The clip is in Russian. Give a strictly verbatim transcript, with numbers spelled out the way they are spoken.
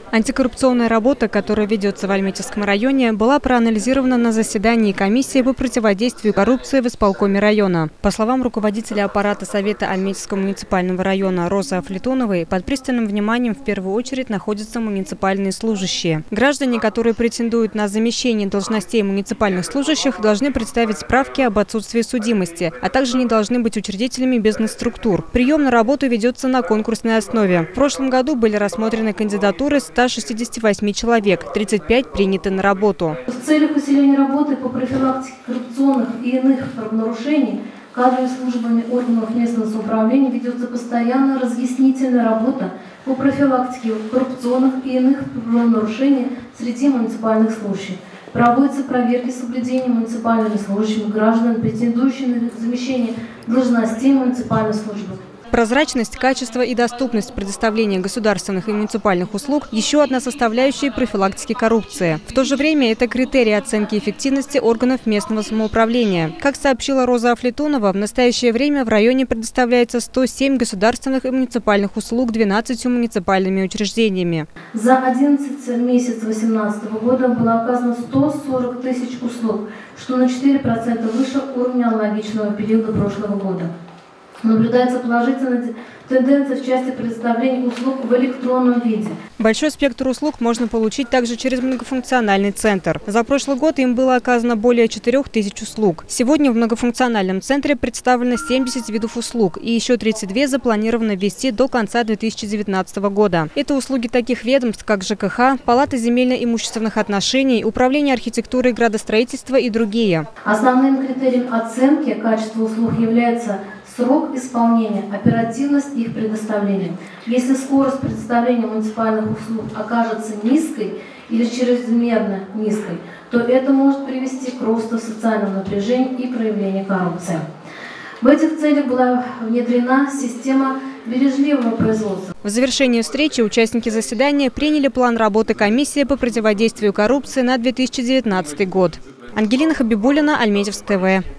Антикоррупционная работа, которая ведется в Альметьевском районе, была проанализирована на заседании комиссии по противодействию коррупции в исполкоме района. По словам руководителя аппарата Совета Альметьевского муниципального района Розы Афлетоновой, под пристальным вниманием в первую очередь находятся муниципальные служащие. Граждане, которые претендуют на замещение должностей муниципальных служащих, должны представить справки об отсутствии судимости, а также не должны быть учредителями бизнес-структур. Прием на работу ведется на конкурсной основе. В прошлом году были рассмотрены кандидатуры ста шестидесяти восьми человек, тридцать пять приняты на работу. В целях усиления работы по профилактике коррупционных и иных правонарушений кадровыми службами органов местного самоуправления ведется постоянная разъяснительная работа по профилактике коррупционных и иных правонарушений среди муниципальных служащих. Проводятся проверки соблюдения муниципальными служащими граждан, претендующими на замещение должностей муниципальной службы. Прозрачность, качество и доступность предоставления государственных и муниципальных услуг – еще одна составляющая профилактики коррупции. В то же время это критерий оценки эффективности органов местного самоуправления. Как сообщила Роза Афлетонова, в настоящее время в районе предоставляется сто семь государственных и муниципальных услуг двенадцатью муниципальными учреждениями. За одиннадцать месяцев две тысячи восемнадцатого года было оказано сто сорок тысяч услуг, что на четыре процента выше уровня аналогичного периода прошлого года. Наблюдается положительная тенденция в части предоставления услуг в электронном виде. Большой спектр услуг можно получить также через многофункциональный центр. За прошлый год им было оказано более четырёх тысяч услуг. Сегодня в многофункциональном центре представлено семьдесят видов услуг, и еще тридцать две запланировано ввести до конца две тысячи девятнадцатого года. Это услуги таких ведомств, как ЖКХ, Палата земельно-имущественных отношений, Управление архитектуры и градостроительства и другие. Основным критерием оценки качества услуг является срок исполнения, оперативность их предоставления. Если скорость предоставления муниципальных услуг окажется низкой или чрезмерно низкой, то это может привести к росту социального напряжения и проявлению коррупции. В этих целях была внедрена система бережливого производства. В завершении встречи участники заседания приняли план работы комиссии по противодействию коррупции на две тысячи девятнадцатый год. Ангелина Хабибуллина, Альметьевск ТВ.